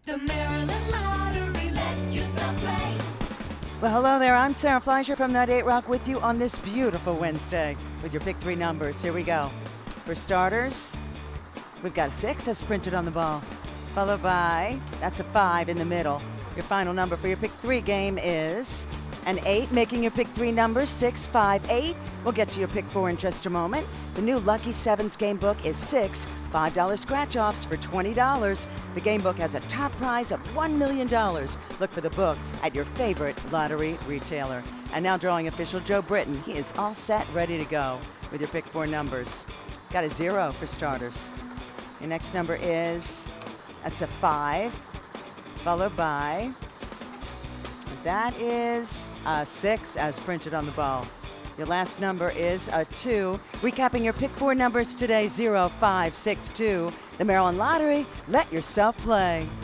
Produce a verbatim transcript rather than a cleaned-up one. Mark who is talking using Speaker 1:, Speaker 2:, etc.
Speaker 1: The Maryland Lottery, let yourself play.
Speaker 2: Well, hello there. I'm Sarah Fleischer from ninety-eight Rock with you on this beautiful Wednesday with your pick three numbers. Here we go. For starters, we've got a six as printed on the ball, followed by, that's a five in the middle. Your final number for your pick three game is an eight, making your pick three numbers six, five, eight. We'll get to your pick four in just a moment. The new Lucky Sevens game book is six five dollar scratch-offs for twenty dollars. The game book has a top prize of one million dollars. Look for the book at your favorite lottery retailer. And now drawing official Joe Britton. He is all set, ready to go with your pick four numbers. Got a zero for starters. Your next number is, that's a five, followed by, that is a six as printed on the ball. Your last number is a two. Recapping your pick four numbers today, zero, five, six, two. The Maryland Lottery, let yourself play.